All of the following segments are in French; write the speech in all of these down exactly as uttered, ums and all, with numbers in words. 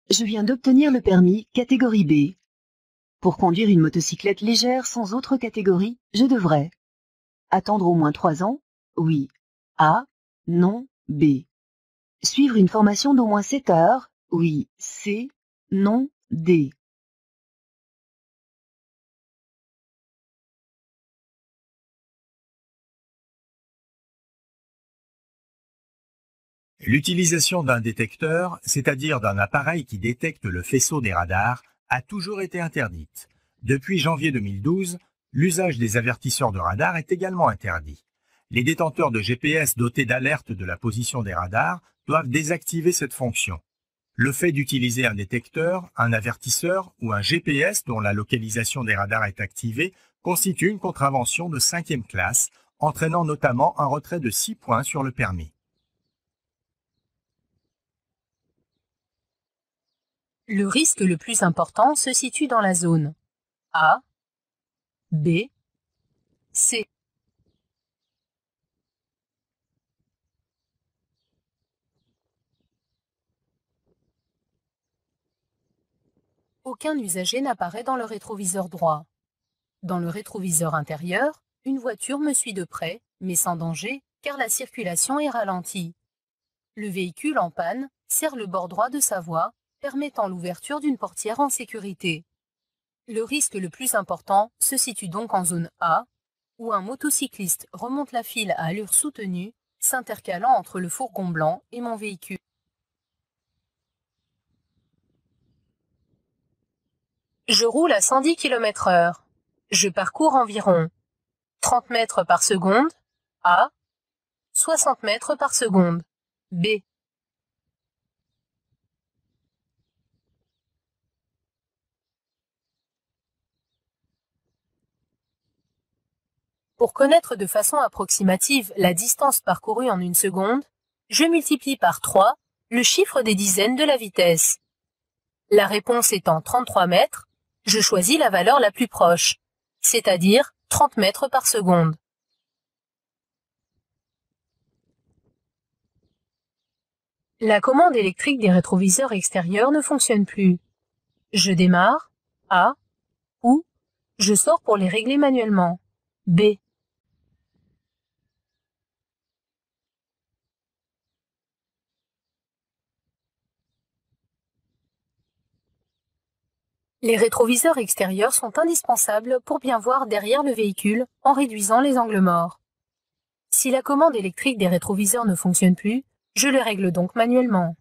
Je viens d'obtenir le permis catégorie B. Pour conduire une motocyclette légère sans autre catégorie, je devrais attendre au moins trois ans, oui. A. Non. B. Suivre une formation d'au moins sept heures, oui. C. Non. D. L'utilisation d'un détecteur, c'est-à-dire d'un appareil qui détecte le faisceau des radars, a toujours été interdite. Depuis janvier deux mille douze, l'usage des avertisseurs de radar est également interdit. Les détenteurs de G P S dotés d'alerte de la position des radars doivent désactiver cette fonction. Le fait d'utiliser un détecteur, un avertisseur ou un G P S dont la localisation des radars est activée constitue une contravention de cinquième classe, entraînant notamment un retrait de six points sur le permis. Le risque le plus important se situe dans la zone A, B, C. Aucun usager n'apparaît dans le rétroviseur droit. Dans le rétroviseur intérieur, une voiture me suit de près, mais sans danger, car la circulation est ralentie. Le véhicule en panne serre le bord droit de sa voie, permettant l'ouverture d'une portière en sécurité. Le risque le plus important se situe donc en zone A, où un motocycliste remonte la file à allure soutenue, s'intercalant entre le fourgon blanc et mon véhicule. Je roule à cent dix kilomètres heure. Je parcours environ trente mètres par seconde, A, soixante mètres par seconde, B. Pour connaître de façon approximative la distance parcourue en une seconde, je multiplie par trois le chiffre des dizaines de la vitesse. La réponse étant trente-trois mètres, je choisis la valeur la plus proche, c'est-à-dire trente mètres par seconde. La commande électrique des rétroviseurs extérieurs ne fonctionne plus. Je démarre, A, ou je sors pour les régler manuellement, B. Les rétroviseurs extérieurs sont indispensables pour bien voir derrière le véhicule en réduisant les angles morts. Si la commande électrique des rétroviseurs ne fonctionne plus, je les règle donc manuellement.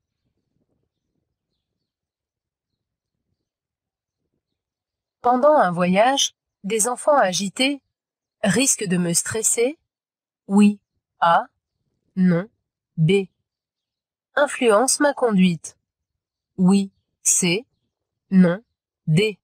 Pendant un voyage, des enfants agités risquent de me stresser? Oui. A. Non. B. Influence ma conduite? Oui. C. Non. D.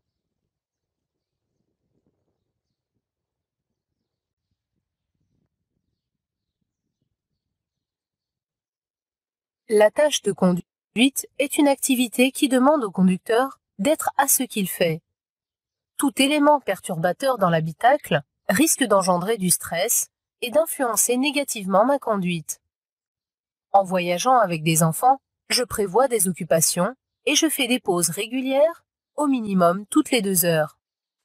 La tâche de conduite est une activité qui demande au conducteur d'être à ce qu'il fait. Tout élément perturbateur dans l'habitacle risque d'engendrer du stress et d'influencer négativement ma conduite. En voyageant avec des enfants, je prévois des occupations et je fais des pauses régulières, au minimum toutes les deux heures.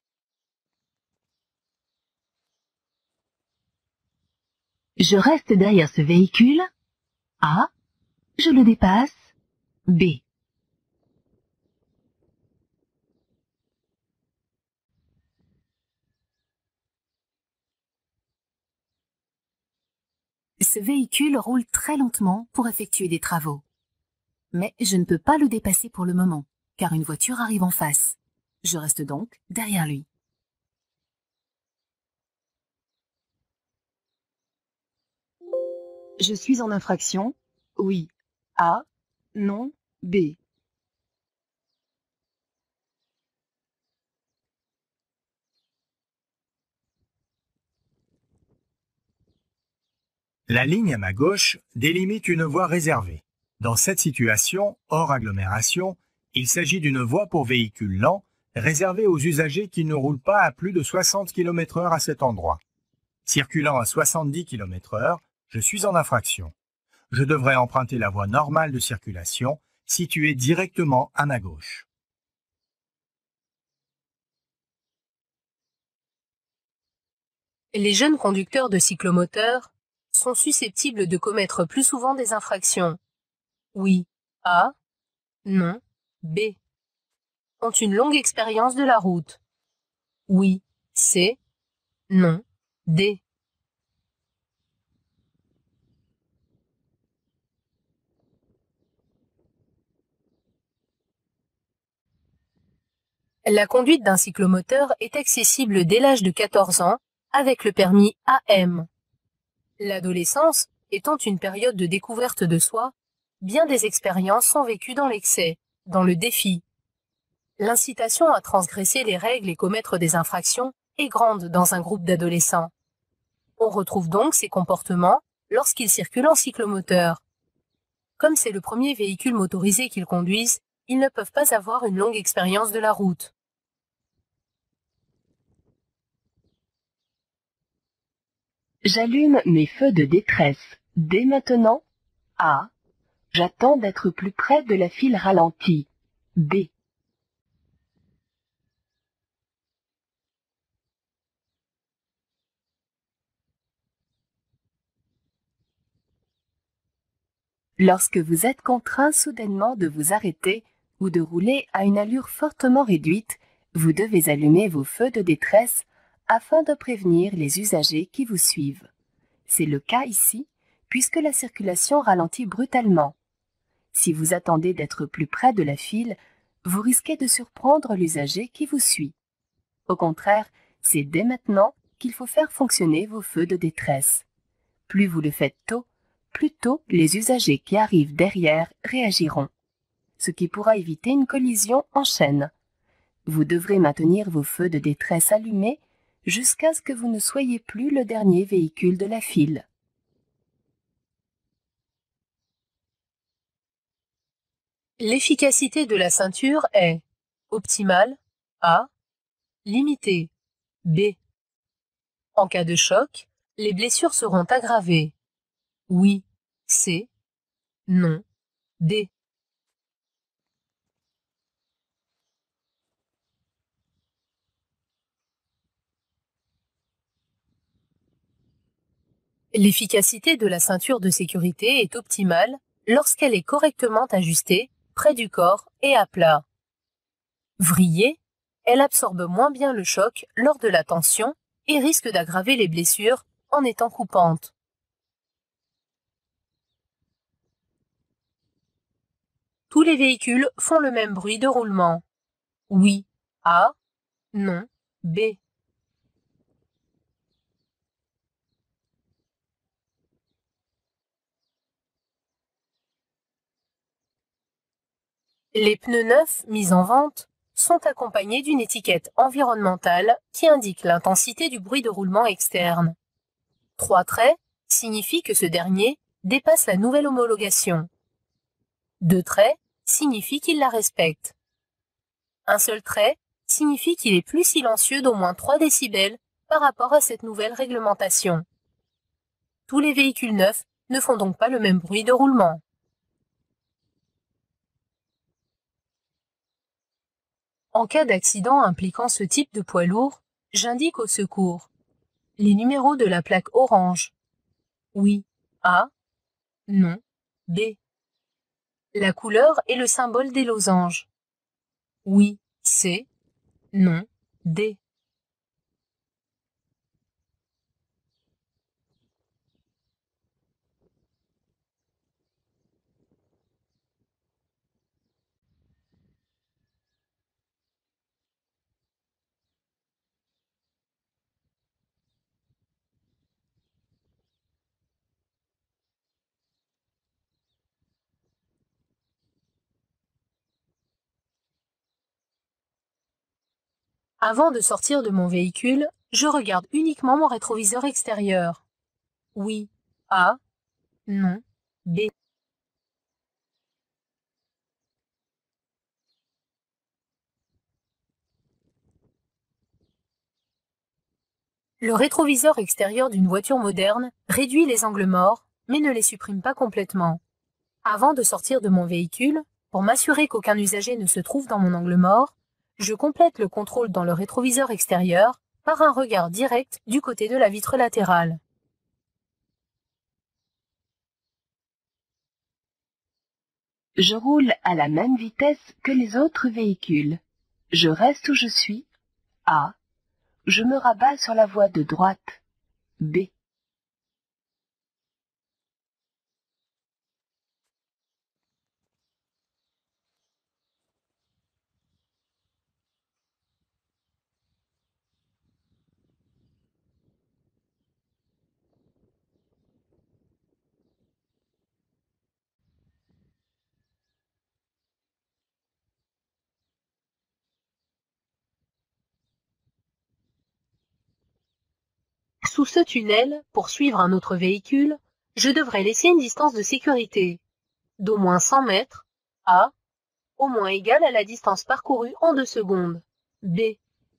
Je reste derrière ce véhicule. A. Je le dépasse. B. Ce véhicule roule très lentement pour effectuer des travaux. Mais je ne peux pas le dépasser pour le moment, car une voiture arrive en face. Je reste donc derrière lui. Je suis en infraction, oui. A. Non. B. La ligne à ma gauche délimite une voie réservée. Dans cette situation, hors agglomération, il s'agit d'une voie pour véhicules lents réservée aux usagers qui ne roulent pas à plus de soixante kilomètres heure à cet endroit. Circulant à soixante-dix kilomètres heure, je suis en infraction. Je devrais emprunter la voie normale de circulation situé directement à ma gauche. Les jeunes conducteurs de cyclomoteurs sont susceptibles de commettre plus souvent des infractions. Oui, A. Non, B. Ont une longue expérience de la route. Oui, C. Non, D. La conduite d'un cyclomoteur est accessible dès l'âge de quatorze ans avec le permis A M. L'adolescence étant une période de découverte de soi, bien des expériences sont vécues dans l'excès, dans le défi. L'incitation à transgresser les règles et commettre des infractions est grande dans un groupe d'adolescents. On retrouve donc ces comportements lorsqu'ils circulent en cyclomoteur. Comme c'est le premier véhicule motorisé qu'ils conduisent, ils ne peuvent pas avoir une longue expérience de la route. J'allume mes feux de détresse. Dès maintenant. A. J'attends d'être plus près de la file ralentie. B. Lorsque vous êtes contraint soudainement de vous arrêter ou de rouler à une allure fortement réduite, vous devez allumer vos feux de détresse afin de prévenir les usagers qui vous suivent. C'est le cas ici, puisque la circulation ralentit brutalement. Si vous attendez d'être plus près de la file, vous risquez de surprendre l'usager qui vous suit. Au contraire, c'est dès maintenant qu'il faut faire fonctionner vos feux de détresse. Plus vous le faites tôt, plus tôt les usagers qui arrivent derrière réagiront, ce qui pourra éviter une collision en chaîne. Vous devrez maintenir vos feux de détresse allumés jusqu'à ce que vous ne soyez plus le dernier véhicule de la file. L'efficacité de la ceinture est optimale, A. Limitée, B. En cas de choc, les blessures seront aggravées. Oui, C. Non, D. L'efficacité de la ceinture de sécurité est optimale lorsqu'elle est correctement ajustée, près du corps et à plat. Vrillée, elle absorbe moins bien le choc lors de la tension et risque d'aggraver les blessures en étant coupante. Tous les véhicules font le même bruit de roulement. Oui, A. Non, B. Les pneus neufs mis en vente sont accompagnés d'une étiquette environnementale qui indique l'intensité du bruit de roulement externe. Trois traits signifient que ce dernier dépasse la nouvelle homologation. Deux traits signifient qu'il la respecte. Un seul trait signifie qu'il est plus silencieux d'au moins trois décibels par rapport à cette nouvelle réglementation. Tous les véhicules neufs ne font donc pas le même bruit de roulement. En cas d'accident impliquant ce type de poids lourd, j'indique au secours les numéros de la plaque orange. Oui, A. Non, B. La couleur et le symbole des losanges. Oui, C. Non, D. Avant de sortir de mon véhicule, je regarde uniquement mon rétroviseur extérieur. Oui, A. Non, B. Le rétroviseur extérieur d'une voiture moderne réduit les angles morts, mais ne les supprime pas complètement. Avant de sortir de mon véhicule, Pour m'assurer qu'aucun usager ne se trouve dans mon angle mort, je complète le contrôle dans le rétroviseur extérieur par un regard direct du côté de la vitre latérale. Je roule à la même vitesse que les autres véhicules. Je reste où je suis. A. Je me rabats sur la voie de droite. B. Sous ce tunnel, pour suivre un autre véhicule, je devrais laisser une distance de sécurité d'au moins cent mètres, A, au moins égale à la distance parcourue en deux secondes, B.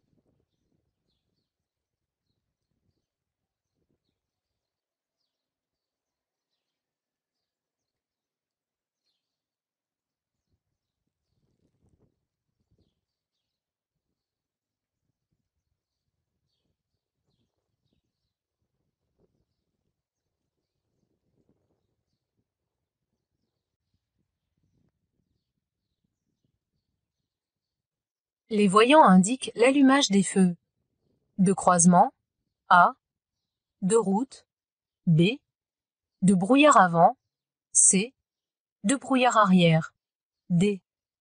Les voyants indiquent l'allumage des feux de croisement, A, de route, B, de brouillard avant, C, de brouillard arrière, D.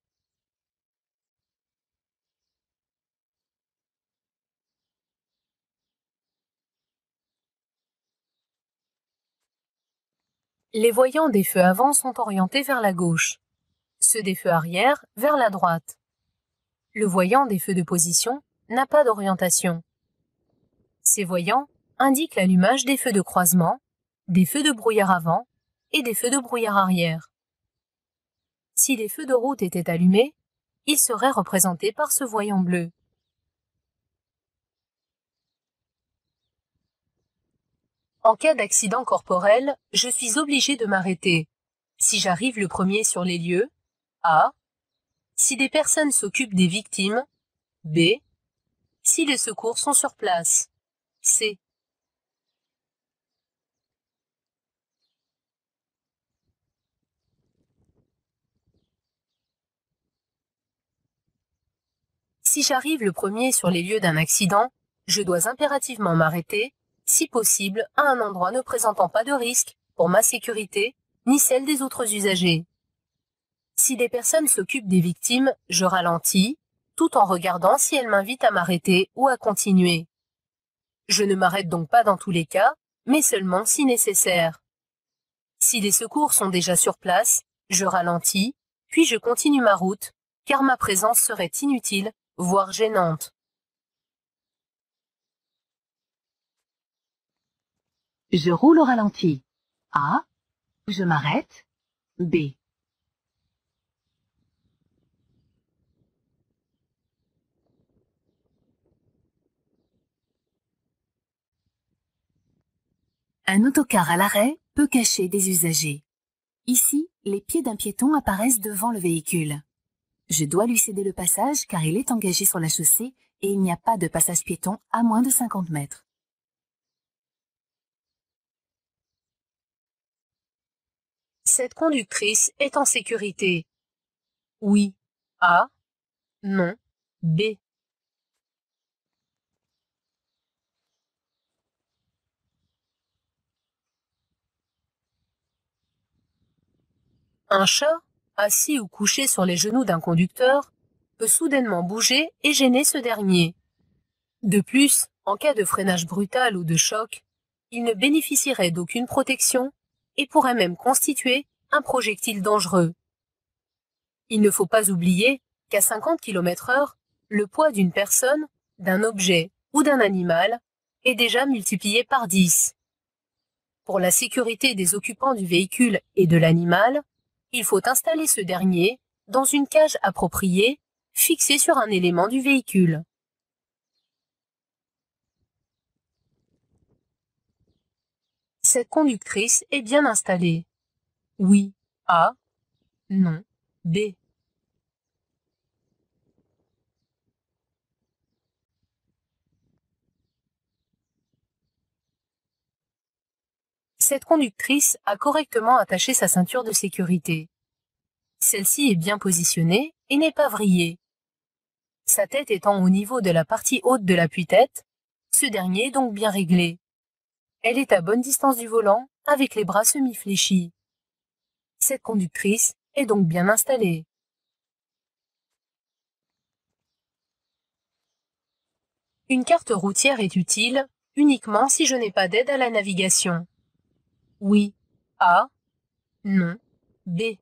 Les voyants des feux avant sont orientés vers la gauche, ceux des feux arrière vers la droite. Le voyant des feux de position n'a pas d'orientation. Ces voyants indiquent l'allumage des feux de croisement, des feux de brouillard avant et des feux de brouillard arrière. Si les feux de route étaient allumés, ils seraient représentés par ce voyant bleu. En cas d'accident corporel, je suis obligé de m'arrêter. Si j'arrive le premier sur les lieux, A. Si des personnes s'occupent des victimes, B. Si les secours sont sur place, C. Si j'arrive le premier sur les lieux d'un accident, je dois impérativement m'arrêter, si possible, à un endroit ne présentant pas de risque pour ma sécurité, ni celle des autres usagers. Si des personnes s'occupent des victimes, je ralentis, tout en regardant si elles m'invitent à m'arrêter ou à continuer. Je ne m'arrête donc pas dans tous les cas, mais seulement si nécessaire. Si les secours sont déjà sur place, je ralentis, puis je continue ma route, car ma présence serait inutile, voire gênante. Je roule au ralenti. A. Je m'arrête. B. Un autocar à l'arrêt peut cacher des usagers. Ici, les pieds d'un piéton apparaissent devant le véhicule. Je dois lui céder le passage car il est engagé sur la chaussée et il n'y a pas de passage piéton à moins de cinquante mètres. Cette conductrice est en sécurité. Oui, A. Non, B. Un chat, assis ou couché sur les genoux d'un conducteur, peut soudainement bouger et gêner ce dernier. De plus, en cas de freinage brutal ou de choc, il ne bénéficierait d'aucune protection et pourrait même constituer un projectile dangereux. Il ne faut pas oublier qu'à cinquante kilomètres heure, le poids d'une personne, d'un objet ou d'un animal est déjà multiplié par dix. Pour la sécurité des occupants du véhicule et de l'animal, il faut installer ce dernier dans une cage appropriée, fixée sur un élément du véhicule. Cette conductrice est bien installée. Oui, A. Non, B. Cette conductrice a correctement attaché sa ceinture de sécurité. Celle-ci est bien positionnée et n'est pas vrillée. Sa tête étant au niveau de la partie haute de l'appui-tête, ce dernier est donc bien réglé. Elle est à bonne distance du volant, avec les bras semi-fléchis. Cette conductrice est donc bien installée. Une carte routière est utile uniquement si je n'ai pas d'aide à la navigation. Oui, A. Non, B.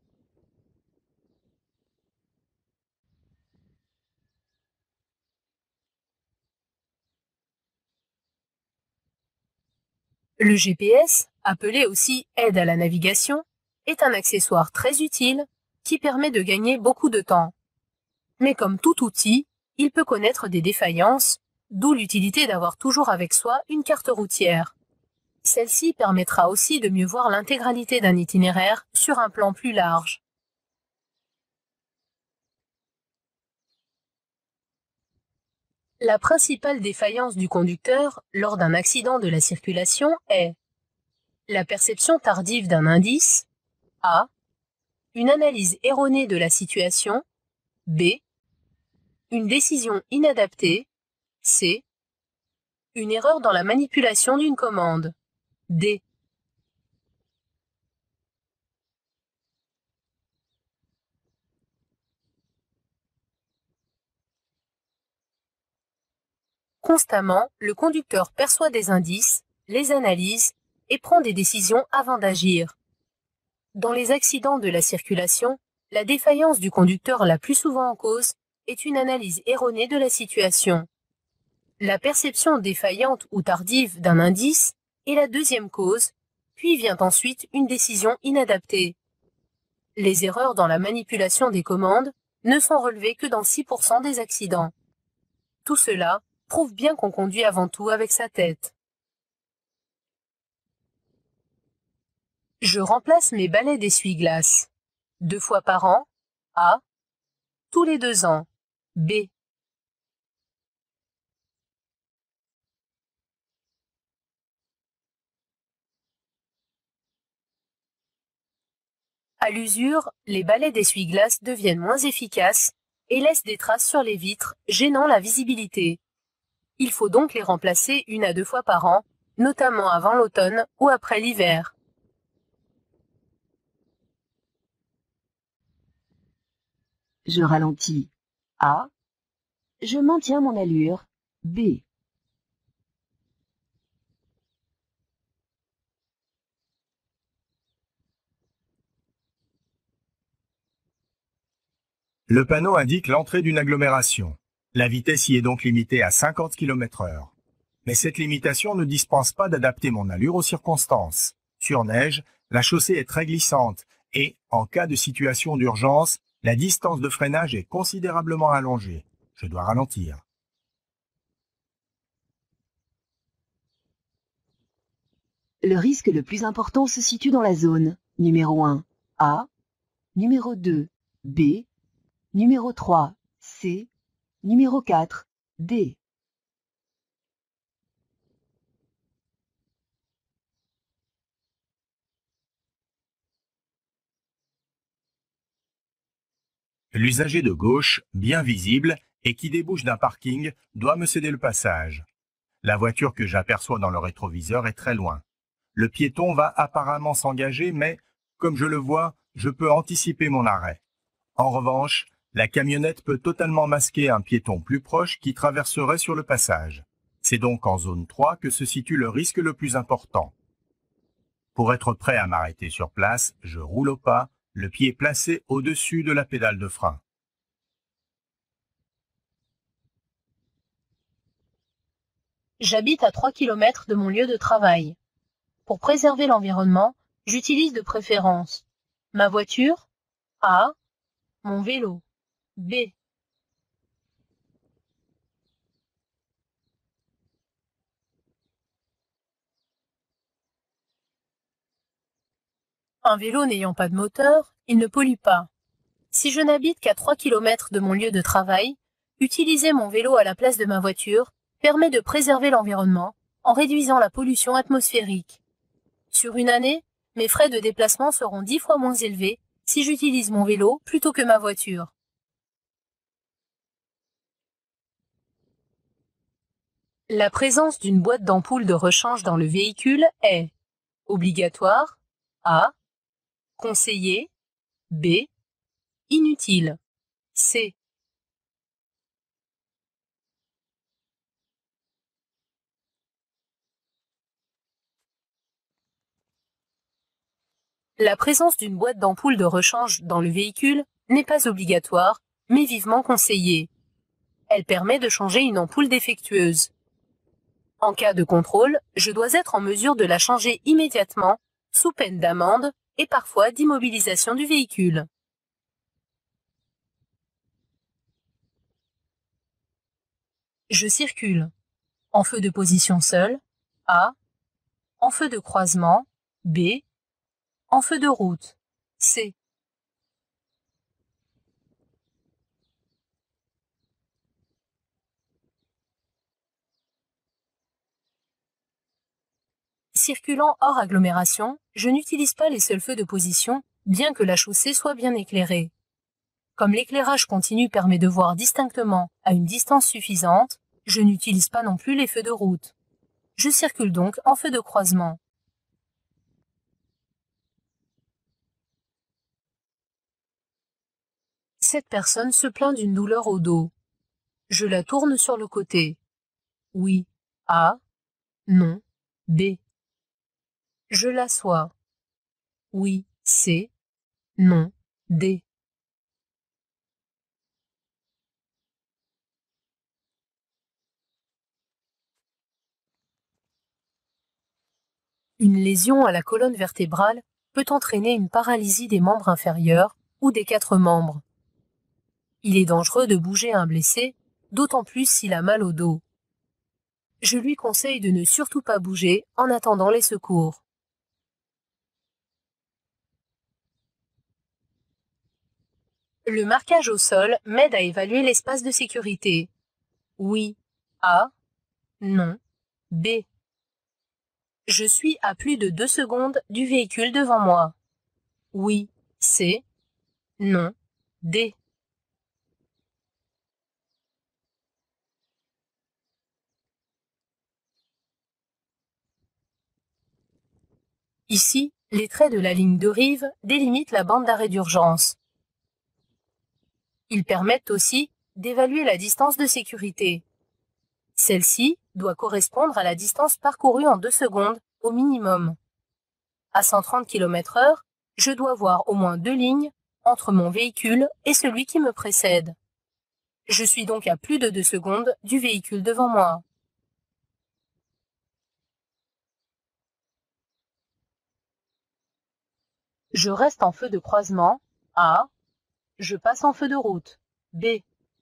Le G P S, appelé aussi aide à la navigation, est un accessoire très utile qui permet de gagner beaucoup de temps. Mais comme tout outil, il peut connaître des défaillances, d'où l'utilité d'avoir toujours avec soi une carte routière. Celle-ci permettra aussi de mieux voir l'intégralité d'un itinéraire sur un plan plus large. La principale défaillance du conducteur lors d'un accident de la circulation est la perception tardive d'un indice, A, une analyse erronée de la situation, B, une décision inadaptée, C, une erreur dans la manipulation d'une commande, D. Constamment, le conducteur perçoit des indices, les analyse et prend des décisions avant d'agir. Dans les accidents de la circulation, la défaillance du conducteur la plus souvent en cause est une analyse erronée de la situation. La perception défaillante ou tardive d'un indice est la deuxième cause, puis vient ensuite une décision inadaptée. Les erreurs dans la manipulation des commandes ne sont relevées que dans six pour cent des accidents. Tout cela prouve bien qu'on conduit avant tout avec sa tête. Je remplace mes balais d'essuie-glace. Deux fois par an, A. Tous les deux ans, B. À l'usure, les balais d'essuie-glace deviennent moins efficaces et laissent des traces sur les vitres, gênant la visibilité. Il faut donc les remplacer une à deux fois par an, notamment avant l'automne ou après l'hiver. Je ralentis. A. Je maintiens mon allure. B. Le panneau indique l'entrée d'une agglomération. La vitesse y est donc limitée à cinquante kilomètres heure. Mais cette limitation ne dispense pas d'adapter mon allure aux circonstances. Sur neige, la chaussée est très glissante et, en cas de situation d'urgence, la distance de freinage est considérablement allongée. Je dois ralentir. Le risque le plus important se situe dans la zone numéro un, A, numéro deux, B, numéro trois, C, numéro quatre, D. L'usager de gauche, bien visible, et qui débouche d'un parking, doit me céder le passage. La voiture que j'aperçois dans le rétroviseur est très loin. Le piéton va apparemment s'engager, mais, comme je le vois, je peux anticiper mon arrêt. En revanche, la camionnette peut totalement masquer un piéton plus proche qui traverserait sur le passage. C'est donc en zone trois que se situe le risque le plus important. Pour être prêt à m'arrêter sur place, je roule au pas, le pied placé au-dessus de la pédale de frein. J'habite à trois kilomètres de mon lieu de travail. Pour préserver l'environnement, j'utilise de préférence ma voiture, A, mon vélo, B. Un vélo n'ayant pas de moteur, il ne pollue pas. Si je n'habite qu'à trois kilomètres de mon lieu de travail, utiliser mon vélo à la place de ma voiture permet de préserver l'environnement en réduisant la pollution atmosphérique. Sur une année, mes frais de déplacement seront dix fois moins élevés si j'utilise mon vélo plutôt que ma voiture. La présence d'une boîte d'ampoule de rechange dans le véhicule est obligatoire, A, conseillé, B, inutile, C. La présence d'une boîte d'ampoule de rechange dans le véhicule n'est pas obligatoire, mais vivement conseillée. Elle permet de changer une ampoule défectueuse. En cas de contrôle, je dois être en mesure de la changer immédiatement, sous peine d'amende et parfois d'immobilisation du véhicule. Je circule en feu de position seul, A, en feu de croisement, B, en feu de route, C. Circulant hors agglomération, je n'utilise pas les seuls feux de position, bien que la chaussée soit bien éclairée. Comme l'éclairage continu permet de voir distinctement à une distance suffisante, je n'utilise pas non plus les feux de route. Je circule donc en feu de croisement. Cette personne se plaint d'une douleur au dos. Je la tourne sur le côté. Oui, A, non, B. Je l'assois. Oui, C, non, D. Une lésion à la colonne vertébrale peut entraîner une paralysie des membres inférieurs ou des quatre membres. Il est dangereux de bouger un blessé, d'autant plus s'il a mal au dos. Je lui conseille de ne surtout pas bouger en attendant les secours. Le marquage au sol m'aide à évaluer l'espace de sécurité. Oui, A, non, B. Je suis à plus de deux secondes du véhicule devant moi. Oui, C, non, D. Ici, les traits de la ligne de rive délimitent la bande d'arrêt d'urgence. Ils permettent aussi d'évaluer la distance de sécurité. Celle-ci doit correspondre à la distance parcourue en deux secondes au minimum. À cent trente kilomètres heure, je dois voir au moins deux lignes entre mon véhicule et celui qui me précède. Je suis donc à plus de deux secondes du véhicule devant moi. Je reste en feu de croisement, A. Je passe en feu de route, B.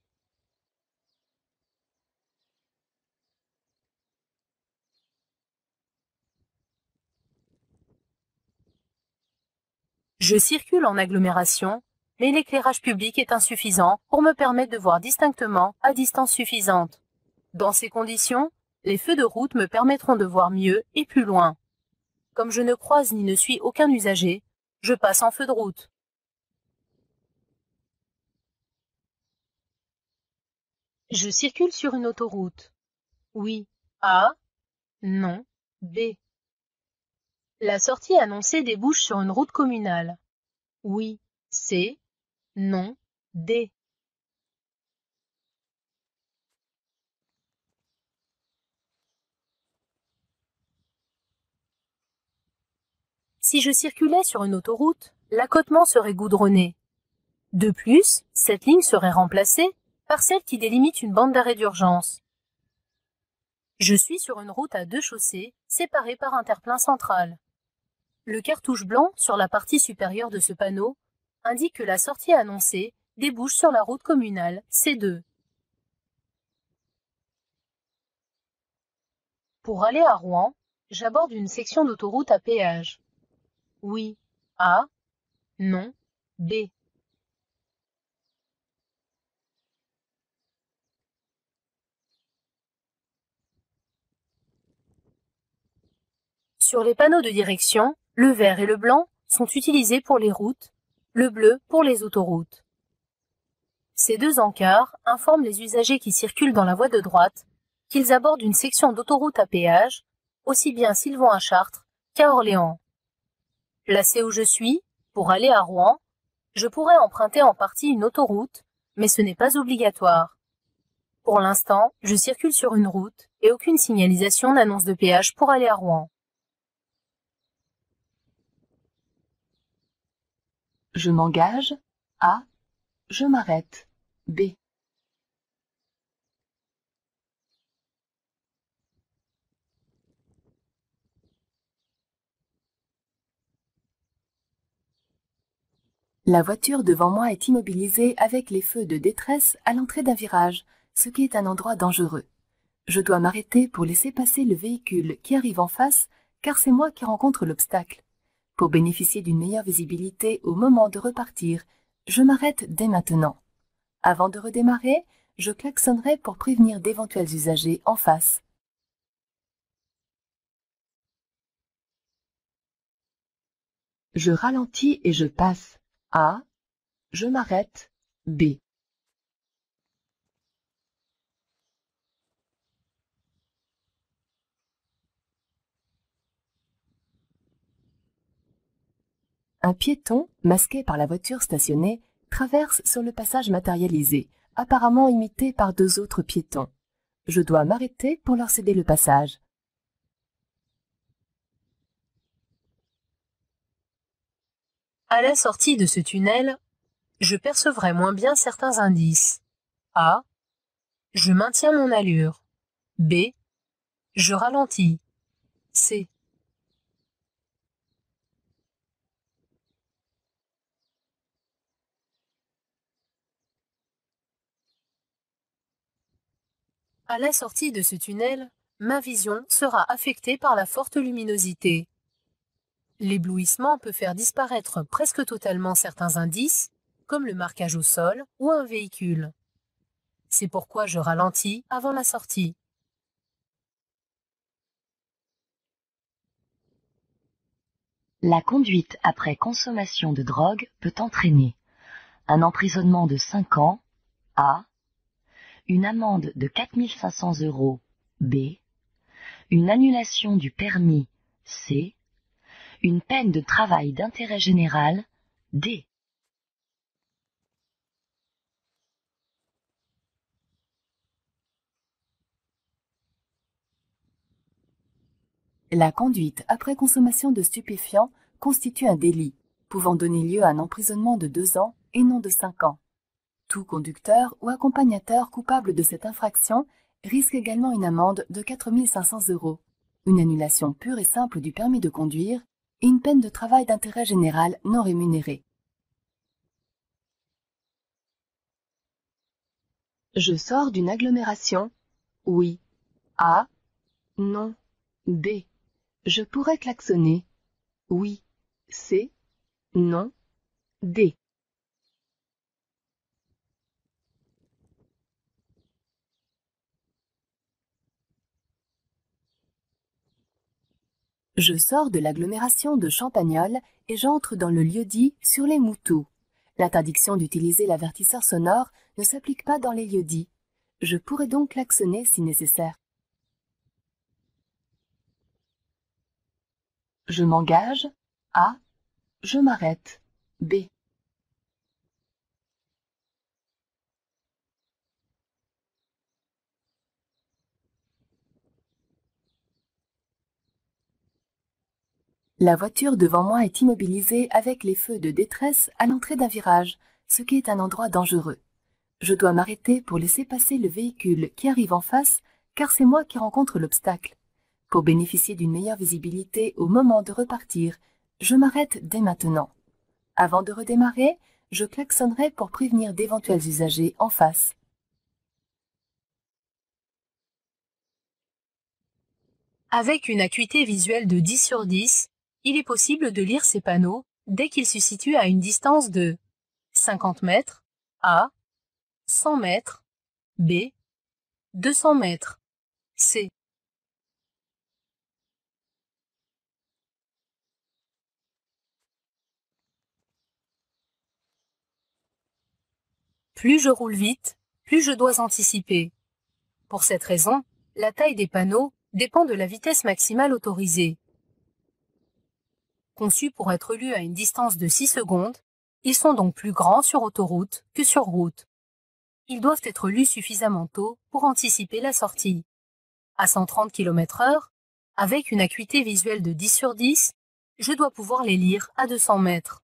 Je circule en agglomération, mais l'éclairage public est insuffisant pour me permettre de voir distinctement à distance suffisante. Dans ces conditions, les feux de route me permettront de voir mieux et plus loin. Comme je ne croise ni ne suis aucun usager, je passe en feu de route. Je circule sur une autoroute. Oui, A. Non, B. La sortie annoncée débouche sur une route communale. Oui, C. Non, D. Si je circulais sur une autoroute, l'accotement serait goudronné. De plus, cette ligne serait remplacée par celle qui délimite une bande d'arrêt d'urgence. Je suis sur une route à deux chaussées, séparées par un terre-plein central. Le cartouche blanc sur la partie supérieure de ce panneau indique que la sortie annoncée débouche sur la route communale C deux. Pour aller à Rouen, j'aborde une section d'autoroute à péage. Oui, A. Non, B. Sur les panneaux de direction, le vert et le blanc sont utilisés pour les routes, le bleu pour les autoroutes. Ces deux encarts informent les usagers qui circulent dans la voie de droite qu'ils abordent une section d'autoroute à péage, aussi bien s'ils vont à Chartres qu'à Orléans. Placé où je suis, pour aller à Rouen, je pourrais emprunter en partie une autoroute, mais ce n'est pas obligatoire. Pour l'instant, je circule sur une route et aucune signalisation n'annonce de péage pour aller à Rouen. Je m'engage. A. Je m'arrête. B. La voiture devant moi est immobilisée avec les feux de détresse à l'entrée d'un virage, ce qui est un endroit dangereux. Je dois m'arrêter pour laisser passer le véhicule qui arrive en face, car c'est moi qui rencontre l'obstacle. Pour bénéficier d'une meilleure visibilité au moment de repartir, je m'arrête dès maintenant. Avant de redémarrer, je klaxonnerai pour prévenir d'éventuels usagers en face. Je ralentis et je passe. A. Je m'arrête. B. Un piéton, masqué par la voiture stationnée, traverse sur le passage matérialisé, apparemment imité par deux autres piétons. Je dois m'arrêter pour leur céder le passage. À la sortie de ce tunnel, je percevrai moins bien certains indices. A. Je maintiens mon allure. B. Je ralentis. C. À la sortie de ce tunnel, ma vision sera affectée par la forte luminosité. L'éblouissement peut faire disparaître presque totalement certains indices, comme le marquage au sol ou un véhicule. C'est pourquoi je ralentis avant la sortie. La conduite après consommation de drogue peut entraîner un emprisonnement de cinq ans, A, une amende de quatre mille cinq cents euros, B, une annulation du permis, C, une peine de travail d'intérêt général, D. La conduite après consommation de stupéfiants constitue un délit, pouvant donner lieu à un emprisonnement de deux ans et non de cinq ans. Tout conducteur ou accompagnateur coupable de cette infraction risque également une amende de quatre mille cinq cents euros, une annulation pure et simple du permis de conduire et une peine de travail d'intérêt général non rémunérée. Je sors d'une agglomération. Oui. A. Non. B. Je pourrais klaxonner. Oui. C. Non. D. Je sors de l'agglomération de Champagnole et j'entre dans le lieu-dit sur les Moutous. L'interdiction d'utiliser l'avertisseur sonore ne s'applique pas dans les lieux-dits. Je pourrais donc klaxonner si nécessaire. Je m'engage. A. Je m'arrête. B. La voiture devant moi est immobilisée avec les feux de détresse à l'entrée d'un virage, ce qui est un endroit dangereux. Je dois m'arrêter pour laisser passer le véhicule qui arrive en face, car c'est moi qui rencontre l'obstacle. Pour bénéficier d'une meilleure visibilité au moment de repartir, je m'arrête dès maintenant. Avant de redémarrer, je klaxonnerai pour prévenir d'éventuels usagers en face. Avec une acuité visuelle de dix sur dix, il est possible de lire ces panneaux dès qu'ils se situent à une distance de cinquante mètres, A, cent mètres, B, deux cents mètres, C. Plus je roule vite, plus je dois anticiper. Pour cette raison, la taille des panneaux dépend de la vitesse maximale autorisée. Conçus pour être lus à une distance de six secondes, ils sont donc plus grands sur autoroute que sur route. Ils doivent être lus suffisamment tôt pour anticiper la sortie. À cent trente kilomètres heure, avec une acuité visuelle de dix sur dix, je dois pouvoir les lire à deux cents mètres.